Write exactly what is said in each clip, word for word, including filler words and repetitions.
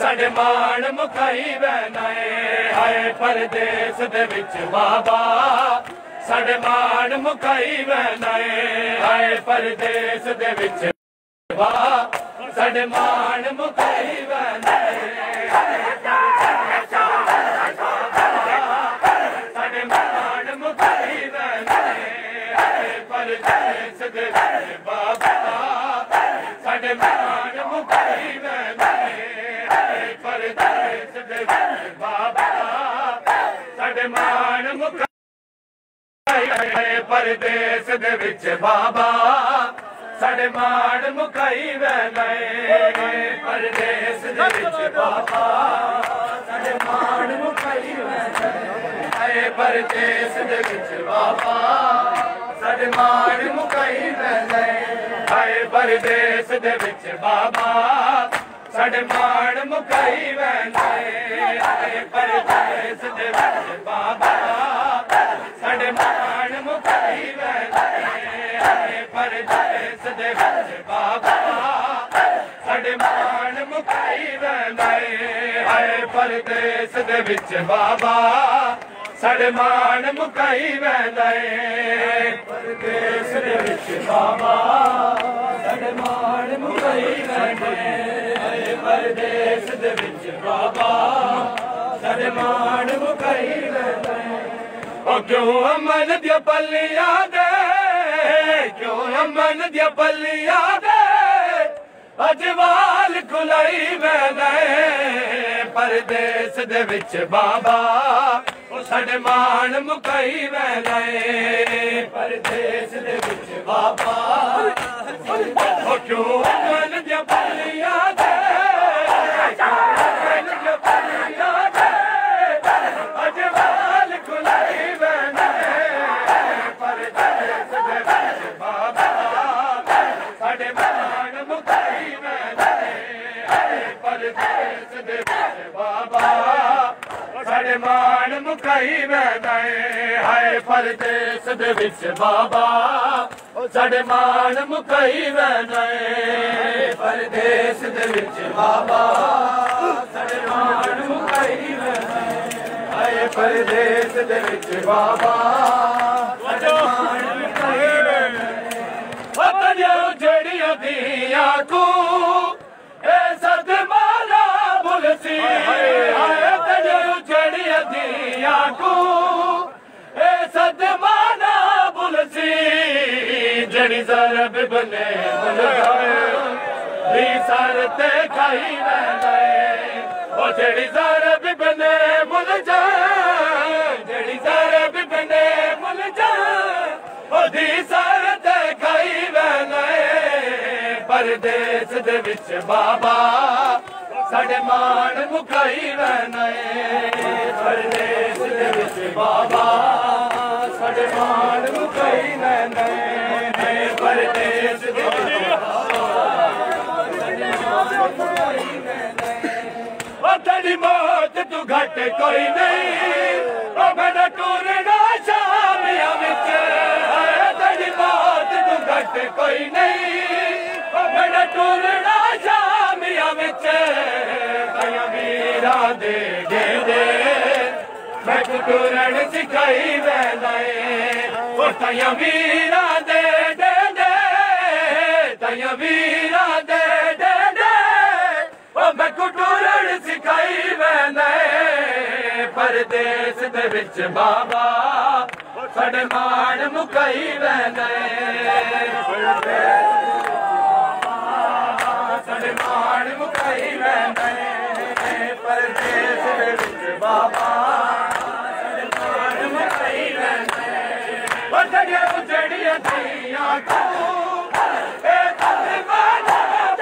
साडे मान मुकाई वैंदा है हाय परदेस दे विच बाबा साडे मान मुकाई वैंदा है हाय परदेस दे विच बाबा साडे मान मुकाई वैंदा है साडे मान मुकाई वैंदा है हाय परदेस दे विच बाबा साडे मान मुकाई वैंदा है परदेस दे विच बाबा साडे मान मुकाई परदेस दे विच बाबा साडे मान मुकाई वैंदा है परदेस दे विच बाबा साडे मान मुकाई वैंदा है परदेस दे विच बाबा साडे मान मुकाई वैंदा है परदेस दे विच बाबा साडे मान मुकाई वैंदा है परदेस दे विच बाबा साडे मान मुकाई वैंदा है परदेस दे विच बाबा साडे मान मुकाई वैंदा है परदेस दे विच बाबा साडे मान मुकाई वैंदा है परदेस दे विच बाबा साडे मान मुकाई वैंदा है परदेस दे विच बाबा साडे मान मुकाई वैंदा है ओ क्यों अमन दिया पल्लियां दे क्यों अमन दिया पल्लियां दे अजवाल खुलाई वैंदा है परदेस दे विच बाबा साडे मान मुकाई वैंदा है परदेस दे विच बाबा ओ क्यों अमन दिया पल्लियां दे अजवाल खुलाई वैंदा है परदेस दे विच बाबा साडे मान मुकाई वैंदा है परदेस दे विच बाबा साडे मान मुकाई वैंदा है हाय परदेस दे विच बाबा साडे मान मुकाई वैंदा है परदेस दे विच बाबा साडे मान मुकाई वैंदा है हाय परदेस दे विच बाबा साडे मान मुकाई वैंदा है पतलियां जड़ियां दियां तू ए सदमाला बुलसी हाय तजो जड़ियां दियां तू ए सदमाला बुलसी जड़ी ज़रब बने बुलगाए सर ते खाई वैंदा है ओ जड़ी ज़रब बने मुल जाए जड़ी ज़रब बने मुल जाए ओ दी सर ते खाई वैंदा है परदेस दे विच बाबा साडे मान मुकाई वैंदा है परदेस दे विच बाबा साडे मान मुकाई वैंदा है परदेस दे विच तेरी मौत तू घट कोई नहीं ओ मेरा टूरना शामिया विच तेरी मौत तू घट कोई नहीं ओ मेरा टूरना शामिया विच कया वीरा दे गेदे मैं टूरण सिखाई वैंदा है ओ कया वीरा दे दे दे कया वीरा दे दे दे ओ मैं टूरण सिखाई वैंदा है परदेस दे विच बाबा साडे मान मुकाई वैंदा है साडे मान मुकाई वैंदा है परदेस दे विच बाबा साडे मान मुकाई वैंदा है ओ जड़ियां जड़ियां दियां तू ए तदमाना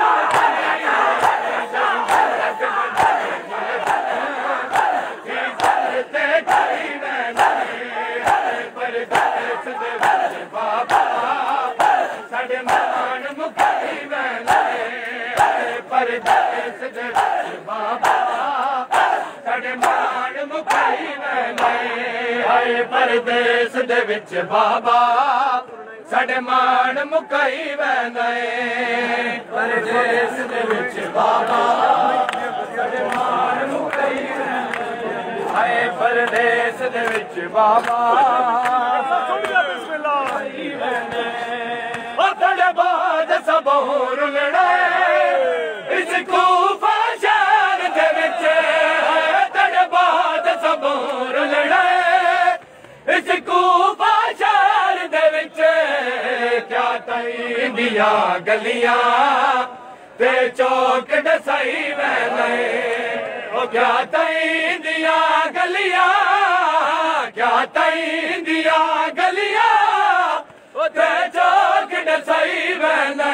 परदेस दे विच बाबा साडे मान मुकाई वैंदा है हाय परदेस दे विच बाबा साडे मान मुकाई वैंदा है परदेस दे विच बाबा साडे हाय परदेस दे विच बाबा तेरे बाद सबूर लड़े इस कूफा शहर दे विच तेरे बाद सबूर लड़े इस कूफा शहर दे विच क्या तई दिया गलियां ते चौक दसाई वैले ओ क्या तई दिया गलियां क्या तई दिया गलियां ते चौक दसाई वैले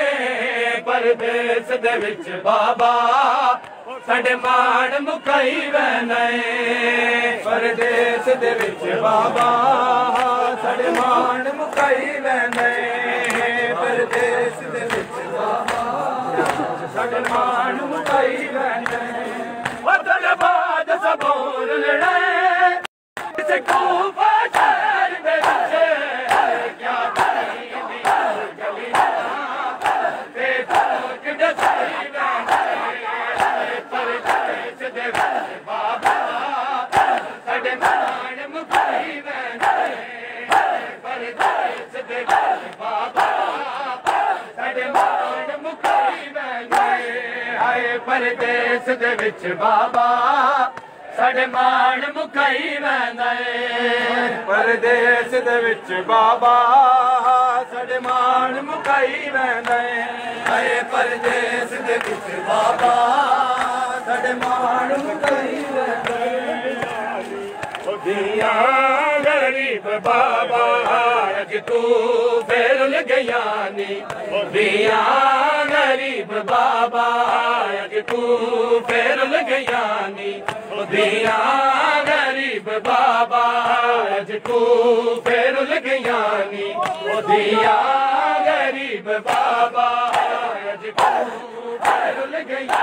परदेस दे विच बाबा साडे मान मुकाई वैले परदेस दे विच बाबा साडे मान मुकाई वैले परदेस दे विच बाबा साडे मान मुकाई वैले तेरे बाद सबूर लड़े इस कूफा शहर दे विच क्या तई दिया गलियां ते चौक दसाई वैले परदेस दे विच बाबा साडे मान मुकाई वैले परदेस दे विच बाबा साडे मान मुकाई वैले हाय परदेस दे विच बाबा साडे मान मुकाई वैले परदेस दे विच बाबा साडे मान मुकाई वैले हाय परदेस दे विच बाबा साडे मान मुकाई वैले दिया गरीब बाबा अज तू फेर गया नी दिया गरीब बाबा अज तू फेर गया नी दिया गरीब बाबा अज तू फेर गया नी दिया गरीब बाबा अज तू फेर गया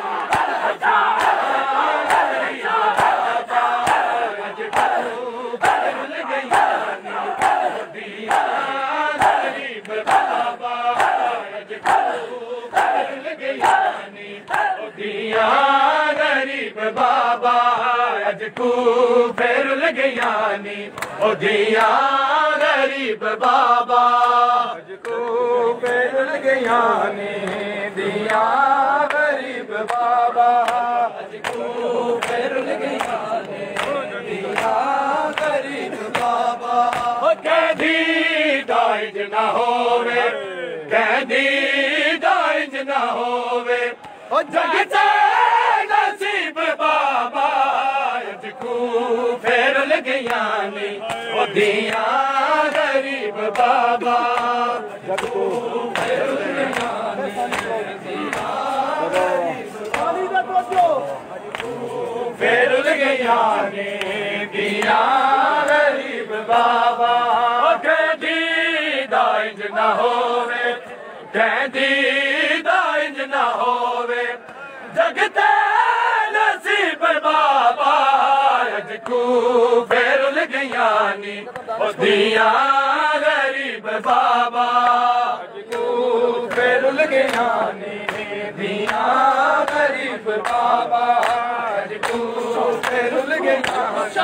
दिया गरीब बाबा अज तू फेर गया नी ओ दिया गरीब बाबा अज तू फेर गया नी दिया गरीब बाबा अज तू फेर गया नी दिया गरीब बाबा ओ कैदी दाइज ना होवे कैदी दाइज ना होवे ओ जग नसीब बाबा अज तू फेर गया नी ओ दिया गरीब बाबा जग तू फेर गया फेर गया नी दिया गरीब बाबा कैदी दाइज ना होवे कैदी दाइज ना होवे जगते नसीब बाबा अज तू फेर गया नी ओ दिया गरीब बाबा अज तू फेर गया नी दिया गरीब बाबा अज तू फेर गया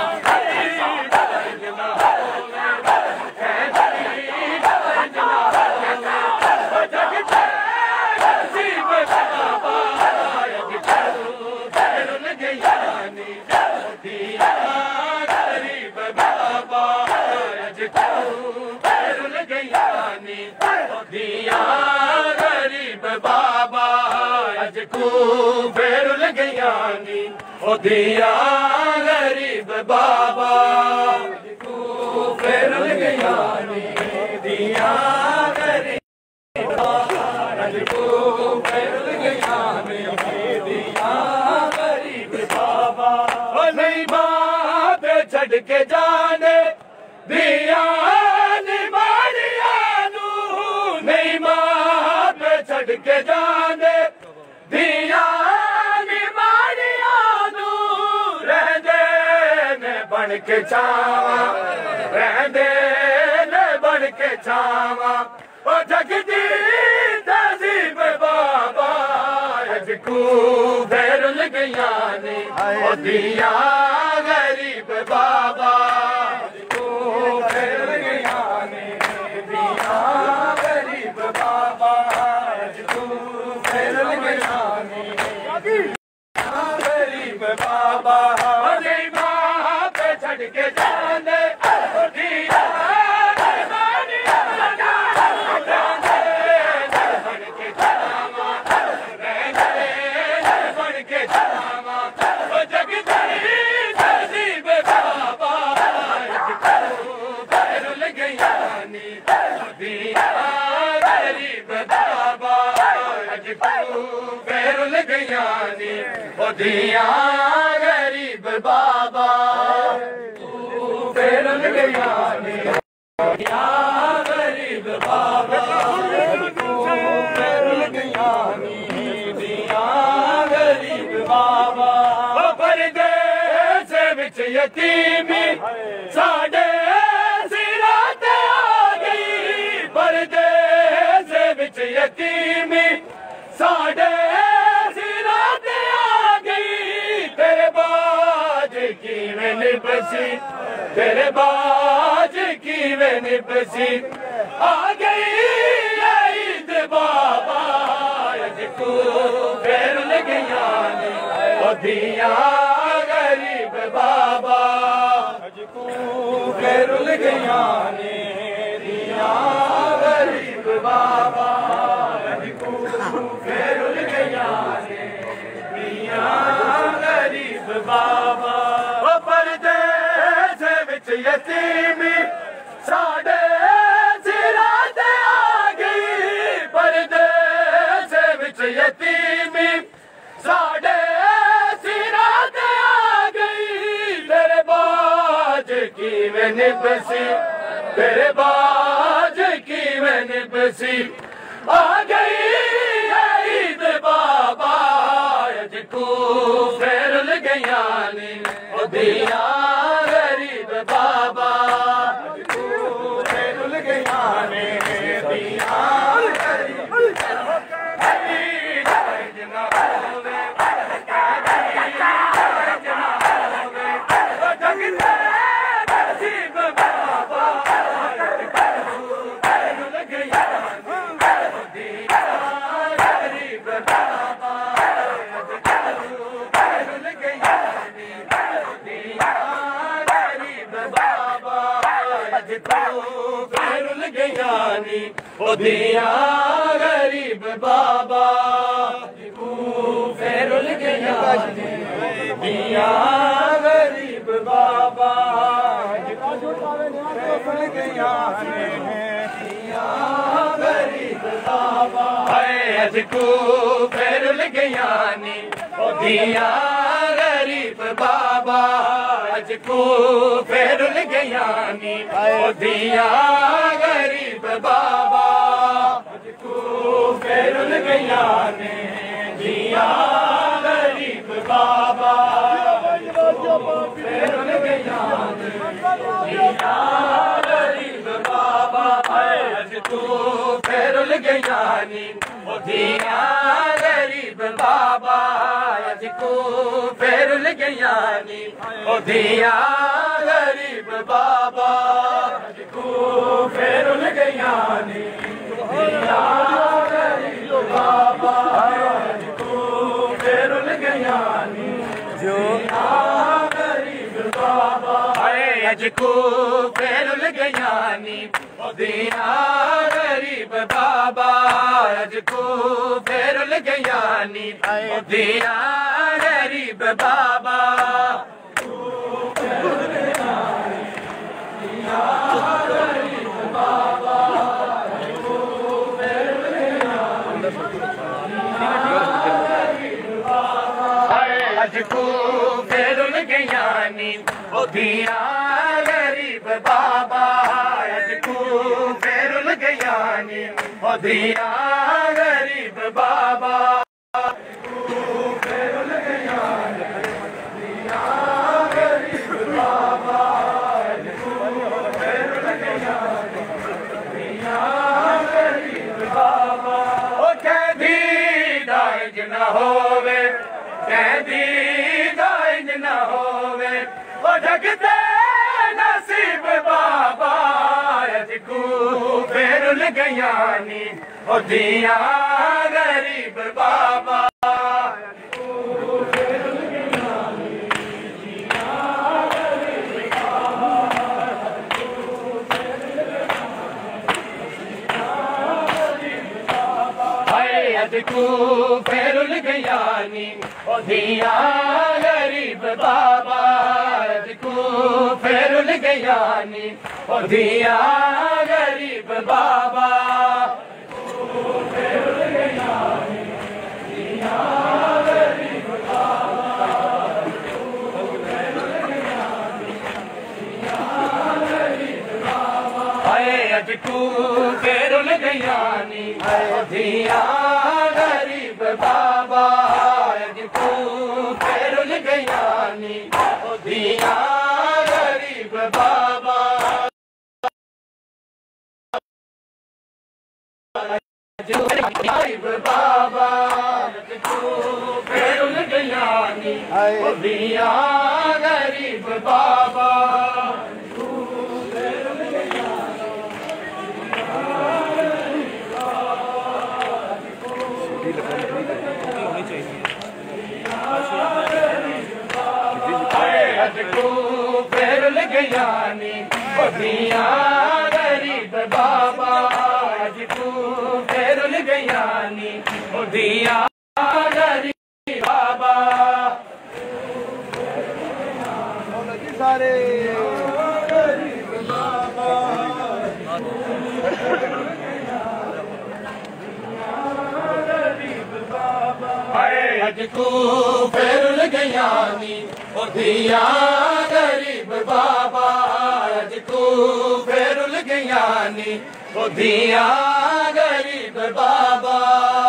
दिया गरीब बाबा अज तू फेर गया नी ओ दिया गरीब बाबा अज तू फेर गया नी दिया गरीब अज तू फेर गया नी दिया गरीब बाबा ओ नहीं बात छड़ के जाने दिया के जाने दिया निमानिया नू रहंदे ने बन के छावा रहंदे ने बन के छावा ओ जगदी तहजीब बाबा अज अजकू फेरुल गया ने ओ दिया गरीब बाबा अजकू फेरुल गया ने दिया गरीब बाबा अजकू फेरुल गया ने गरीब बाबा अरे माँ पे छड़ के जाने दिया फेरुल गया ने ओ दिया गरीब बाबा फेरुल गया ने दिया गरीब बाबा फेरुल गया ने दिया गरीब बाबा परदेस विच यतीमी साडे सिरां ते आ गई परदेस विच यतीमी साडे सिरां ते आ गई तेरे बाज किवें निभसी तेरे बाज किवें निभसी आ गई ईद बाबा अजकू फेरुल गया ने ओ दिया गरीब बाबा अजकू फेरुल गया ने दिया गरीब बाबा अजकू फेरुल गया ने दिया गरीब बाबा ओ परदेस विच यतीमी साडे सिरां ते आ गई परदेस विच यतीमी साडे सिरां ते आ गई तेरे बाज किवें निभसी तेरे बाज किवें निभसी आ गई ईद बाबा अजकू फेरुल गया ने ओ दिया गरीब बाबा अजकू फेरुल गया ने दिया गरीब फेरुल गया ने ओ दिया गरीब बाबा फेरुल गया ने दिया गरीब बाबा फेरुल गया ने दिया गरीब बाबा अजकू फेरुल गया ने ओ दिया गरीब बाबा अजकू फेरुल गया ने ओ दिया गरीब बाबा अजकू फेरुल गया ने दिया गरीब बाबा फेरुल गया ने दिया गरीब बाबा अजकू फेरुल गया ने ओ दिया गरीब बाबा अजकू फेरुल गया ने ओ दिया गरीब बाबा अजकू फेरुल गया ने दिया गरीब बाबा अजकू फेरुल गया ने दिया गरीब बाबा अजकू फेरुल गया ने ओ दिया गरीब बाबा अजकू फेरुल गया ने ओ दिया गरीब बाबा अजकू फेरुल गया ने ओ दिया गरीब बाबा अजकू फेरुल गया ने ओ दिया गरीब बाबा फेरुल गया ने दिया गरीब बाबा फेरुल गया ने दिया गरीब बाबा ओ कैदी दाइज न हो कदी गाइज न होवे ओ जगते नसीब बाबा अजकू फेरुल गयानी ओ दिया गरीब बाबा अजकू फेरुल गयानी ओ दिया गरीब बाबा अजकू फेरुल गयानी ओ दिया गरीब बाबा फेरुल गयानी दिया गरीब बाबा अजकू फेरुल गयानी ओ दिया गरीब बाबा अजकू फेरुल गयानी ओ दिया गरीब बाबा गरीब बाबा अजकू फेरुल गयानी ओ दिया गरीब बाबा अजकू फेरुल गयानी ओ दिया गरीब बाबा अजकू फेरुल गयानी ओ दिया गरीब बाबा सारे अजकू फेरुल गयानी ओ दिया गरीब बाबा अजकू फेरुल गयानी ओ दिया गरीब बाबा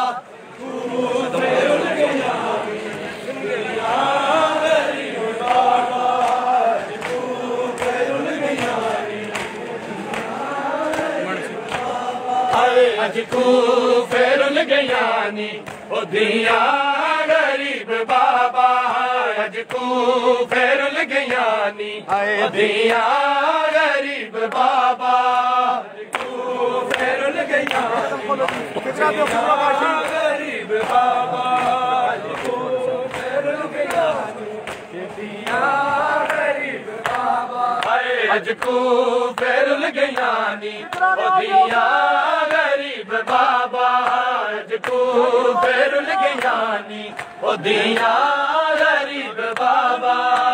फेरुल गयानी दिया गरीब बाबा अजकू फेरुल गयानी अजकू फेरुल गयानी ओ दिया गरीब बाबा अजकू फेरुल गयानी ओ दिया गरीब बाबा अजकू फेरुल गयानी गरीब बाबा अजकू फेरुल गयानी दिया गरीब बाबा अजकू फेरुल गयानी ओ दिया गरीब बाबा अजकू फेरुल गयानी ओ दिया गरीब बाबा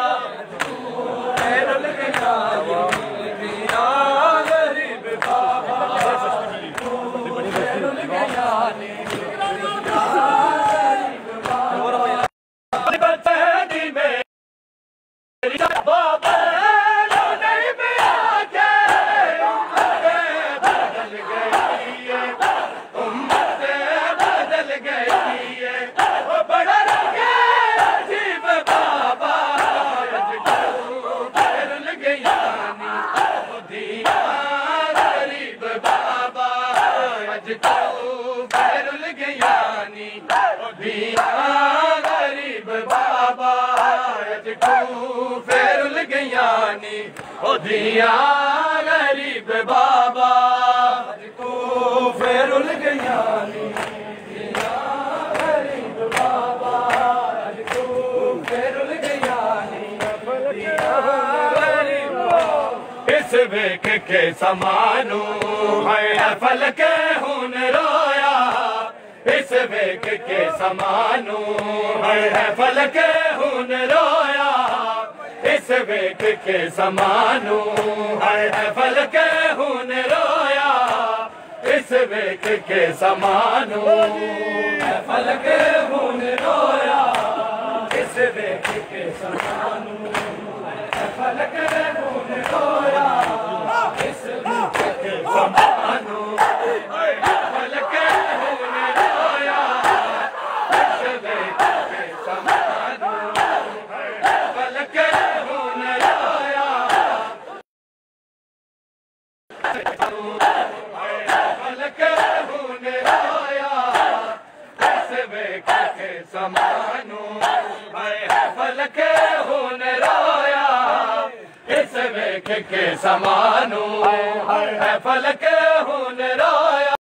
फेरुल गयानी दिया गरीब बाबा फेरुल गयानी बचनी मेरी बाबा फेरुल गयानी ओ दिया गरीब बाबा अजकू फेरुल गयानी ओ दिया गरीब बाबा अजकू फेरुल गयानी दिया गरीब बाबा अजकू फेरुल गयानी दिया गरीब इस वेख के समानू है फलक हुन रोया इस वेख के समानू है फलक हुन रोया इस वेख के समानू है फलक हुन रोया इस वेख के समानू है फलक हुन रोया इस वेख के समानू है फलक हुन रोया इस वेख के समानू फलक हुन रोया इस वेख के समानू फलक हुन रोया फलक हुन रोया इस वेख के समानू वेख के समानू है फलक